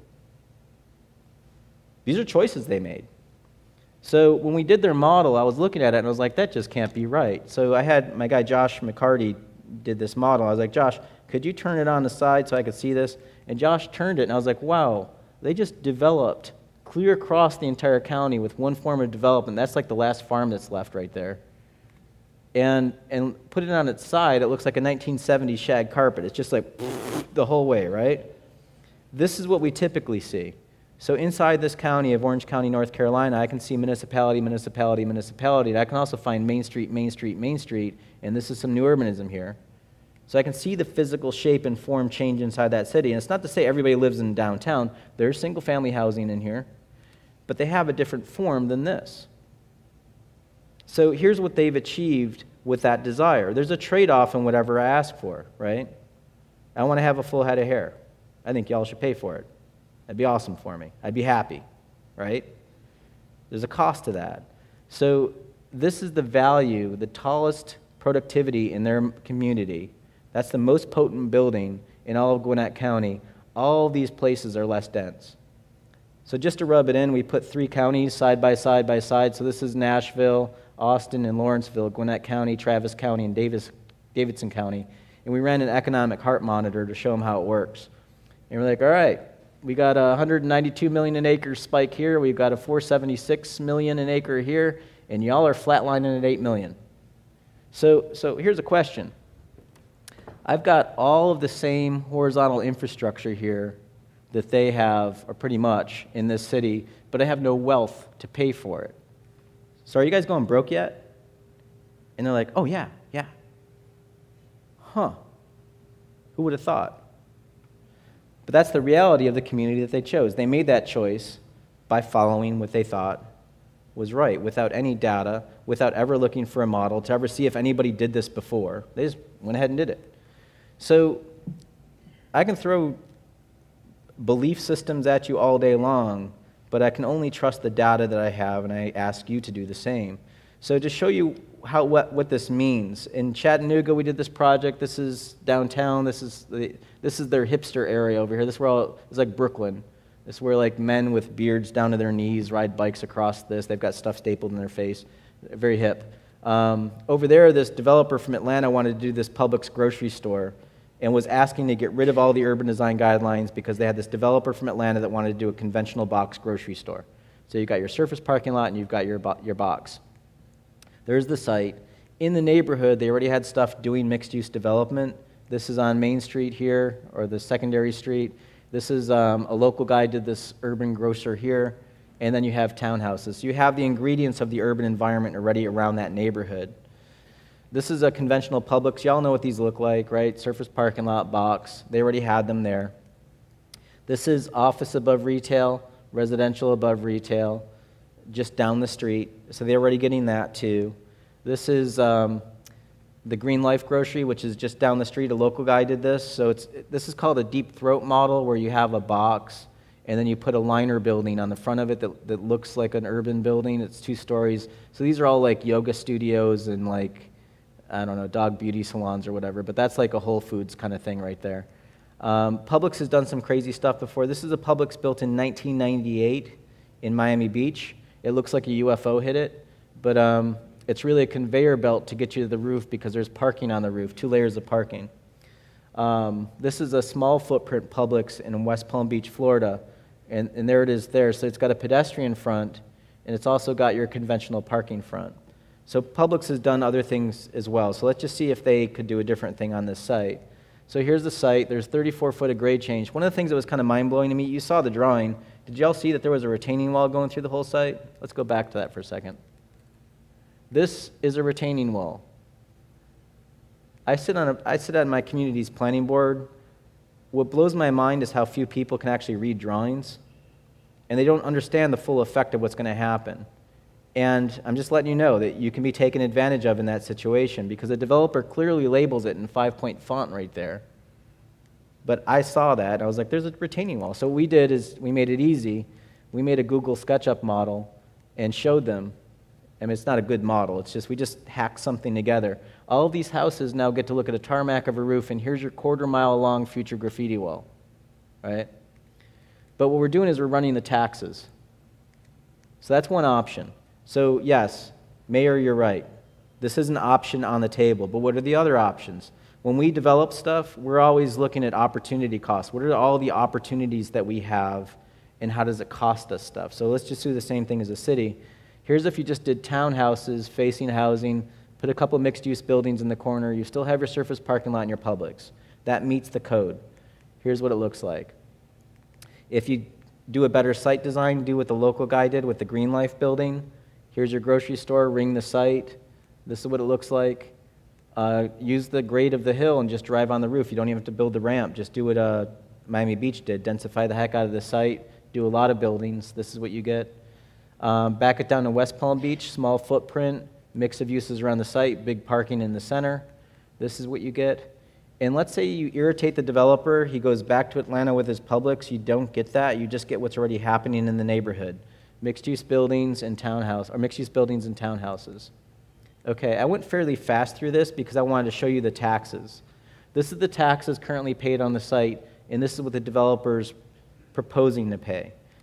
These are choices they made. So when we did their model, I was looking at it and I was like, that just can't be right. So I had my guy Josh McCarty did this model. I was like, Josh, could you turn it on the side so I could see this? And Josh turned it and I was like, wow, they just developed clear across the entire county with one form of development. That's like the last farm that's left right there. And put it on its side, it looks like a 1970s shag carpet. It's just like the whole way, right? This is what we typically see. So inside this county of Orange County, North Carolina, I can see municipality, municipality, municipality. And I can also find Main Street, Main Street, Main Street, and this is some new urbanism here. So I can see the physical shape and form change inside that city. And it's not to say everybody lives in downtown. There's single-family housing in here, but they have a different form than this. So here's what they've achieved with that desire. There's a trade-off in whatever I ask for, right? I want to have a full head of hair. I think y'all should pay for it. That'd be awesome for me. I'd be happy, right? There's a cost to that. So this is the value, the tallest productivity in their community. That's the most potent building in all of Gwinnett County. All of these places are less dense. So just to rub it in, we put 3 counties side by side by side. So this is Nashville, Austin, and Lawrenceville, Gwinnett County, Travis County, and Davidson County. And we ran an economic heart monitor to show them how it works. And we're like, all right, we got a 192 million an acre spike here. We've got a 476 million an acre here. And y'all are flatlining at 8 million. So here's a question. I've got all of the same horizontal infrastructure here that they have, or pretty much, in this city, but I have no wealth to pay for it. So are you guys going broke yet? And they're like, oh, yeah. Huh. Who would have thought? But that's the reality of the community that they chose. They made that choice by following what they thought was right, without any data, without ever looking for a model to ever see if anybody did this before. They just went ahead and did it. So I can throw belief systems at you all day long, but I can only trust the data that I have, and I ask you to do the same. So to show you what this means, in Chattanooga we did this project. This is downtown. This is their hipster area over here. This is where it's like Brooklyn. This is where like men with beards down to their knees ride bikes across this. They've got stuff stapled in their face. Very hip. Over there, this developer from Atlanta wanted to do this Publix grocery store and was asking to get rid of all the urban design guidelines because they had this developer from Atlanta that wanted to do a conventional box grocery store. So you've got your surface parking lot and you've got your box. There's the site. In the neighborhood, they already had stuff doing mixed-use development. This is on Main Street here, or the secondary street. This is a local guy did this urban grocer here. And then you have townhouses. So you have the ingredients of the urban environment already around that neighborhood. This is a conventional Publix. Y'all know what these look like, right? Surface parking lot, box. They already had them there. This is office above retail, residential above retail, just down the street. So they're already getting that too. This is the Green Life Grocery, which is just down the street. A local guy did this. So this is called a deep throat model, where you have a box and then you put a liner building on the front of it that looks like an urban building. It's 2 stories. So these are all like yoga studios and like, I don't know, dog beauty salons or whatever, but that's like a Whole Foods kind of thing right there. Publix has done some crazy stuff before. This is a Publix built in 1998 in Miami Beach. It looks like a UFO hit it, but it's really a conveyor belt to get you to the roof because there's parking on the roof, 2 layers of parking. This is a small footprint Publix in West Palm Beach, Florida, and there it is there. So it's got a pedestrian front, and it's also got your conventional parking front. So Publix has done other things as well. So let's just see if they could do a different thing on this site. So here's the site. There's 34 foot of grade change. One of the things that was kind of mind-blowing to me, you saw the drawing. Did y'all see that there was a retaining wall going through the whole site? Let's go back to that for a second. This is a retaining wall. I sit on my community's planning board. What blows my mind is how few people can actually read drawings, and they don't understand the full effect of what's going to happen. And I'm just letting you know that you can be taken advantage of in that situation because the developer clearly labels it in 5-point font right there. But I saw that, and I was like, there's a retaining wall. So what we did is we made it easy. We made a Google SketchUp model and showed them. I mean, it's not a good model. It's just we just hacked something together. All of these houses now get to look at a tarmac of a roof, and here's your 1/4 mile long future graffiti wall, right? But what we're doing is we're running the taxes. So that's one option. So yes, Mayor, you're right. This is an option on the table, but what are the other options? When we develop stuff, we're always looking at opportunity costs. What are all the opportunities that we have, and how does it cost us stuff? So let's just do the same thing as a city. Here's if you just did townhouses facing housing, put a couple mixed-use buildings in the corner, you still have your surface parking lot and your Publix. That meets the code. Here's what it looks like. If you do a better site design, do what the local guy did with the Green Life building. Here's your grocery store, ring the site. This is what it looks like. Use the grade of the hill and just drive on the roof. You don't even have to build the ramp. Just do what Miami Beach did. Densify the heck out of the site. Do a lot of buildings. This is what you get. Back it down to West Palm Beach, small footprint, mix of uses around the site, big parking in the center. This is what you get. And let's say you irritate the developer. He goes back to Atlanta with his Publix. You don't get that. You just get what's already happening in the neighborhood. Mixed-use buildings and mixed-use buildings and townhouses. Okay, I went fairly fast through this because I wanted to show you the taxes. This is the taxes currently paid on the site, and this is what the developer's proposing to pay.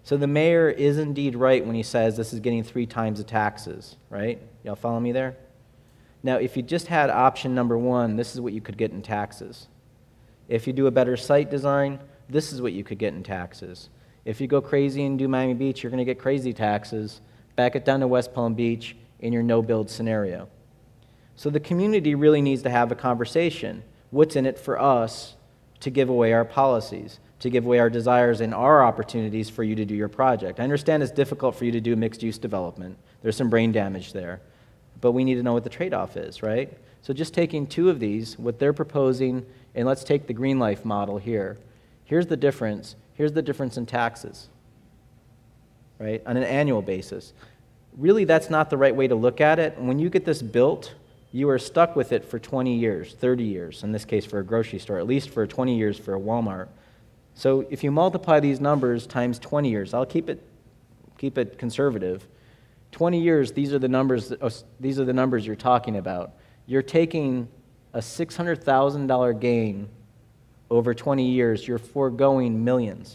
So the mayor is indeed right when he says this is getting 3 times the taxes, right? Y'all follow me there? Now, if you just had option number 1, this is what you could get in taxes. If you do a better site design, this is what you could get in taxes. If you go crazy and do Miami Beach, you're going to get crazy taxes. Back it down to West Palm Beach in your no-build scenario. So the community really needs to have a conversation. What's in it for us to give away our policies, to give away our desires and our opportunities for you to do your project? I understand it's difficult for you to do mixed-use development. There's some brain damage there. But we need to know what the trade-off is, right? So just taking 2 of these, what they're proposing, and let's take the Green Life model here. Here's the difference. Here's the difference in taxes, right, on an annual basis. Really, that's not the right way to look at it. When you get this built, you are stuck with it for 20 years, 30 years, in this case for a grocery store, at least for 20 years for a Walmart. So if you multiply these numbers times 20 years, I'll keep it conservative. 20 years, these are the numbers you're talking about. You're taking a $600,000 gain over 20 years. You're foregoing millions.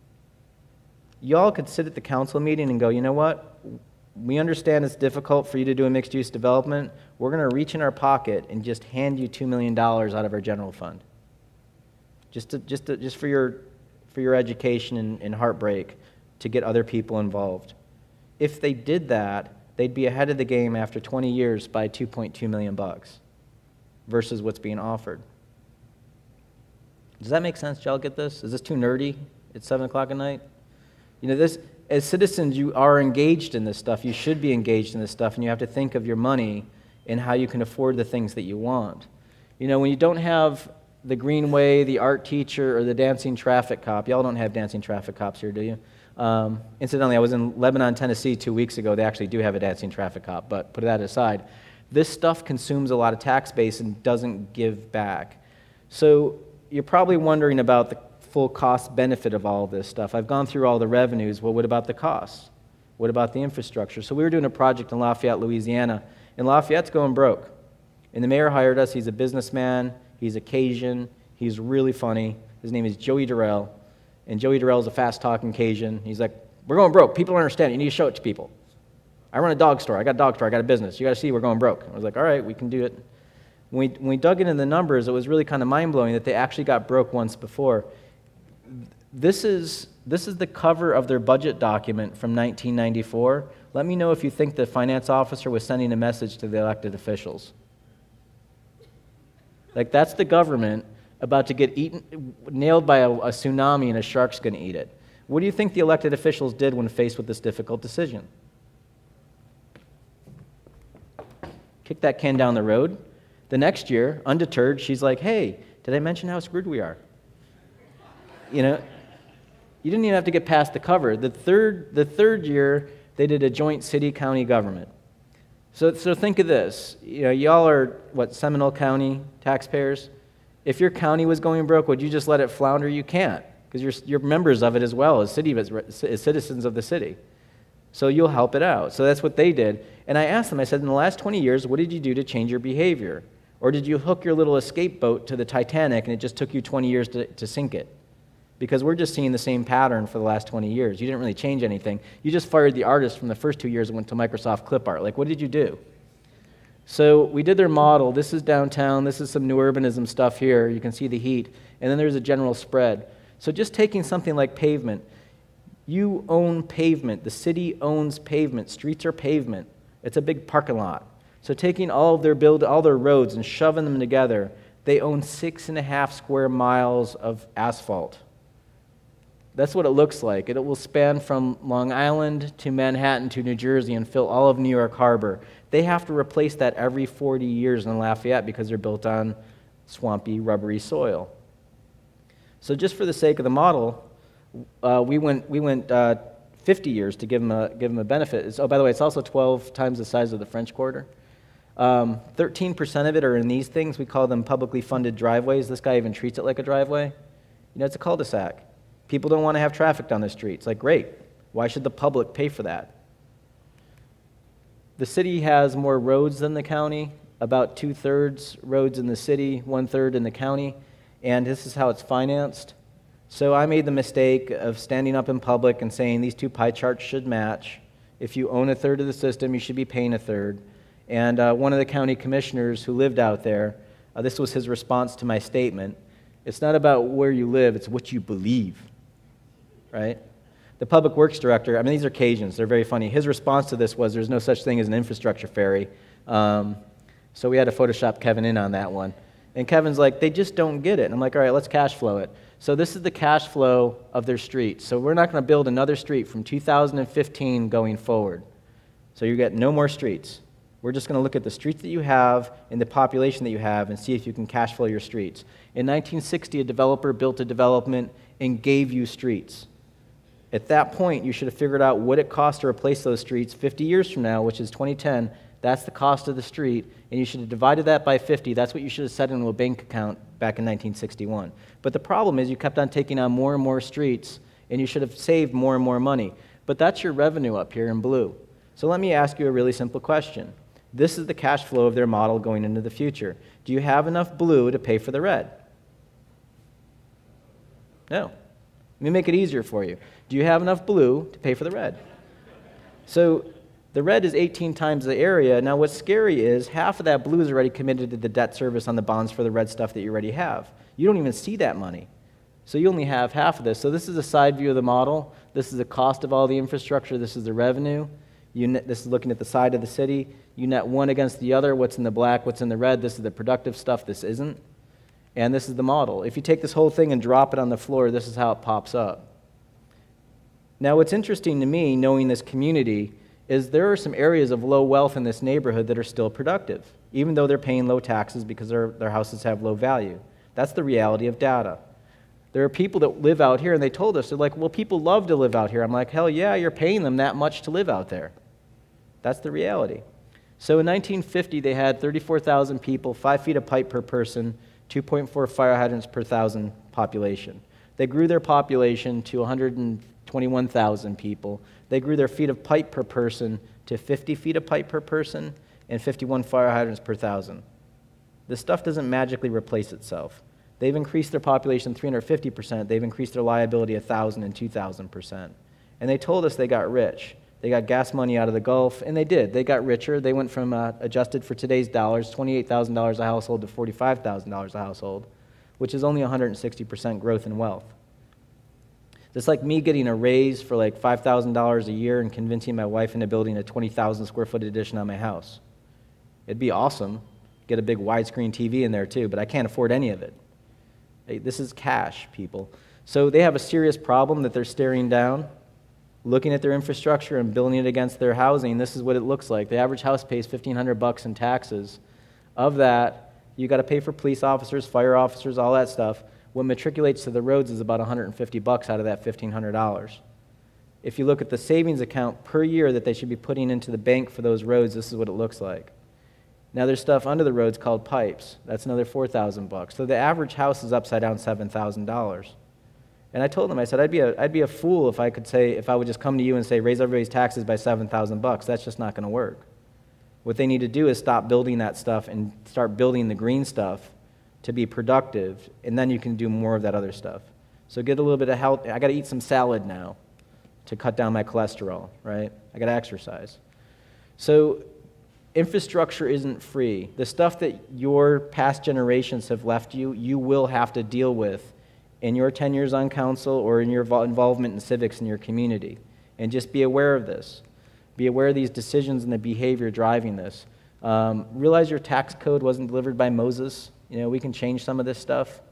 Y'all could sit at the council meeting and go, you know what? We understand it's difficult for you to do a mixed-use development. We're going to reach in our pocket and just hand you $2 million out of our general fund, just for your education and heartbreak, to get other people involved. If they did that, they'd be ahead of the game after 20 years by $2.2 million versus what's being offered. Does that make sense? Did y'all get this? Is this too nerdy at 7 o'clock at night? You know, this, as citizens, you are engaged in this stuff. You should be engaged in this stuff, and you have to think of your money and how you can afford the things that you want. You know, when you don't have the Greenway, the art teacher, or the dancing traffic cop, y'all don't have dancing traffic cops here, do you? Incidentally, I was in Lebanon, Tennessee 2 weeks ago. They actually do have a dancing traffic cop, but put that aside. This stuff consumes a lot of tax base and doesn't give back. So you're probably wondering about the full cost benefit of all of this stuff. I've gone through all the revenues. Well, what about the costs? What about the infrastructure? So we were doing a project in Lafayette, Louisiana, and Lafayette's going broke. And the mayor hired us. He's a businessman. He's a Cajun. He's really funny. His name is Joey Durrell. And Joey Durrell's a fast-talking Cajun. He's like, we're going broke. People don't understand it. You need to show it to people. I run a dog store. I got a dog store. I got a business. You got to see we're going broke. I was like, all right, we can do it. When we dug into the numbers, it was really kind of mind-blowing that they actually got broke once before. This is the cover of their budget document from 1994. Let me know if you think the finance officer was sending a message to the elected officials. Like, that's the government about to get nailed by a tsunami and a shark's going to eat it. What do you think the elected officials did when faced with this difficult decision? Kick that can down the road. The next year, undeterred, she's like, hey, did I mention how screwed we are? You know, you didn't even have to get past the cover. The third year, they did a joint city-county government. So think of this. You know, y'all are, Seminole County taxpayers? If your county was going broke, would you just let it flounder? You can't, because you're members of it as well as citizens of the city. So you'll help it out. So that's what they did. And I asked them, I said, in the last 20 years, what did you do to change your behavior? Or did you hook your little escape boat to the Titanic and it just took you 20 years to sink it? Because we're just seeing the same pattern for the last 20 years. You didn't really change anything. You just fired the artist from the first 2 years and went to Microsoft Clip Art. Like, what did you do? So we did their model. This is downtown. This is some new urbanism stuff here. You can see the heat. And then there's a general spread. So just taking something like pavement. You own pavement. The city owns pavement. Streets are pavement. It's a big parking lot. So taking all their roads and shoving them together, they own 6.5 square miles of asphalt. That's what it looks like. It will span from Long Island to Manhattan to New Jersey and fill all of New York Harbor. They have to replace that every 40 years in Lafayette because they're built on swampy, rubbery soil. So just for the sake of the model, we went 50 years to give them a benefit. Oh, by the way, it's also 12 times the size of the French Quarter. 13% of it are in these things. We call them publicly funded driveways. This guy even treats it like a driveway. You know, it's a cul-de-sac. People don't want to have traffic down the street. It's like, great. Why should the public pay for that? The city has more roads than the county, about 2/3 roads in the city, 1/3 in the county, and this is how it's financed. So I made the mistake of standing up in public and saying these two pie charts should match. If you own a third of the system, you should be paying a third. And one of the county commissioners who lived out there, this was his response to my statement. It's not about where you live, it's what you believe, right? The public works director, I mean, these are Cajuns, they're very funny. His response to this was there's no such thing as an infrastructure fairy. So we had to Photoshop Kevin in on that one. And Kevin's like, they just don't get it. And I'm like, all right, let's cash flow it. So this is the cash flow of their streets. So we're not going to build another street from 2015 going forward. So you get no more streets. We're just going to look at the streets that you have and the population that you have and see if you can cash flow your streets. In 1960, a developer built a development and gave you streets. At that point, you should have figured out what it cost to replace those streets 50 years from now, which is 2010. That's the cost of the street, and you should have divided that by 50. That's what you should have set into a bank account back in 1961. But the problem is you kept on taking on more and more streets, and you should have saved more and more money. But that's your revenue up here in blue. So let me ask you a really simple question. This is the cash flow of their model going into the future. Do you have enough blue to pay for the red? No. Let me make it easier for you. Do you have enough blue to pay for the red? So the red is 18 times the area. Now what's scary is half of that blue is already committed to the debt service on the bonds for the red stuff that you already have. You don't even see that money. So you only have half of this. So this is a side view of the model. This is the cost of all the infrastructure. This is the revenue. This is looking at the side of the city. You net one against the other. What's in the black, what's in the red. This is the productive stuff. This isn't. And this is the model. If you take this whole thing and drop it on the floor, this is how it pops up. Now what's interesting to me, knowing this community, is there are some areas of low wealth in this neighborhood that are still productive, even though they're paying low taxes because their houses have low value. That's the reality of data. There are people that live out here, and they told us, they're like, well, people love to live out here. I'm like, hell yeah, you're paying them that much to live out there. That's the reality. So in 1950, they had 34,000 people, 5 feet of pipe per person, 2.4 fire hydrants per 1,000 population. They grew their population to 121,000 people. They grew their feet of pipe per person to 50 feet of pipe per person and 51 fire hydrants per 1,000. This stuff doesn't magically replace itself. They've increased their population 350%. They've increased their liability 1,000 and 2,000%. And they told us they got rich. They got gas money out of the Gulf, and they did. They got richer. They went from, adjusted for today's dollars, $28,000 a household to $45,000 a household, which is only 160% growth in wealth. It's like me getting a raise for like $5,000 a year and convincing my wife into building a 20,000 square foot addition on my house. It'd be awesome. Get a big widescreen TV in there too, but I can't afford any of it. This is cash, people. So they have a serious problem that they're staring down, looking at their infrastructure and building it against their housing. This is what it looks like. The average house pays $1,500 in taxes. Of that, you got to pay for police officers, fire officers, all that stuff. What matriculates to the roads is about $150 out of that $1,500. If you look at the savings account per year that they should be putting into the bank for those roads, this is what it looks like. Now there's stuff under the roads called pipes. That's another $4,000. So the average house is upside down $7,000. And I told them, I said, I'd be a fool if I could say, if I would just come to you and say, raise everybody's taxes by $7,000. That's just not going to work. What they need to do is stop building that stuff and start building the green stuff to be productive, and then you can do more of that other stuff. So get a little bit of health. I got to eat some salad now to cut down my cholesterol, right? I got to exercise. So infrastructure isn't free. The stuff that your past generations have left you, you will have to deal with in your 10 years on council or in your involvement in civics in your community. And just be aware of this. Be aware of these decisions and the behavior driving this. Realize your tax code wasn't delivered by Moses. You know, we can change some of this stuff.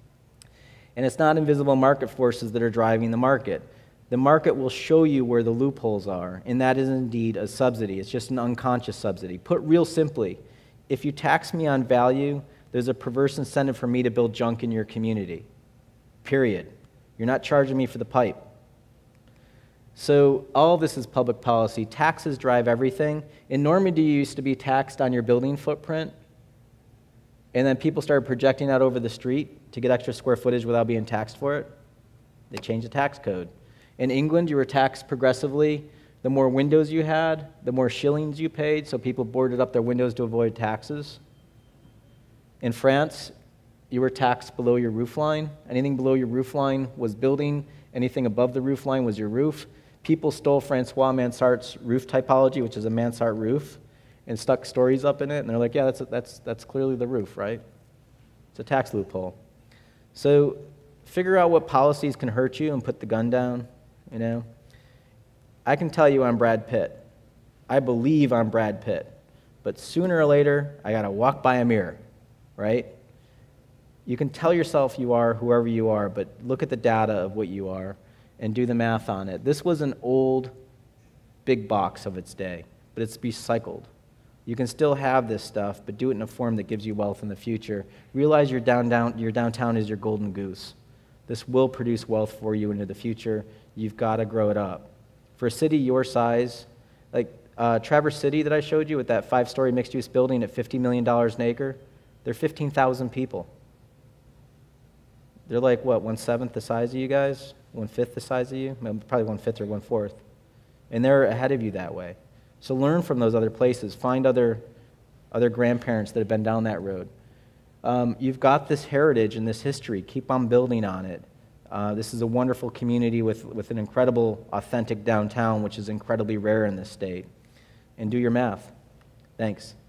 And it's not invisible market forces that are driving the market. The market will show you where the loopholes are, and that is indeed a subsidy. It's just an unconscious subsidy. Put real simply, if you tax me on value, there's a perverse incentive for me to build junk in your community. Period. You're not charging me for the pipe. So all this is public policy. Taxes drive everything. In Normandy, you used to be taxed on your building footprint, and then people started projecting out over the street to get extra square footage without being taxed for it. They changed the tax code. In England, you were taxed progressively. The more windows you had, the more shillings you paid, so people boarded up their windows to avoid taxes. In France, you were taxed below your roof line. Anything below your roof line was building. Anything above the roof line was your roof. People stole Francois Mansart's roof typology, which is a Mansart roof, and stuck stories up in it. And they're like, yeah, that's clearly the roof, right? It's a tax loophole. So figure out what policies can hurt you and put the gun down, you know. I can tell you I'm Brad Pitt. I believe I'm Brad Pitt. But sooner or later, I got to walk by a mirror, right? You can tell yourself you are whoever you are, but look at the data of what you are and do the math on it. This was an old big box of its day, but it's recycled. You can still have this stuff, but do it in a form that gives you wealth in the future. Realize your downtown is your golden goose. This will produce wealth for you into the future. You've got to grow it up. For a city your size, like Traverse City that I showed you with that 5-story mixed-use building at $50 million an acre, they're 15,000 people. They're like, what, 1/7 the size of you guys? 1/5 the size of you? Probably 1/5 or 1/4. And they're ahead of you that way. So learn from those other places. Find other grandparents that have been down that road. You've got this heritage and this history. Keep on building on it. This is a wonderful community with an incredible, authentic downtown, which is incredibly rare in this state. And do your math. Thanks.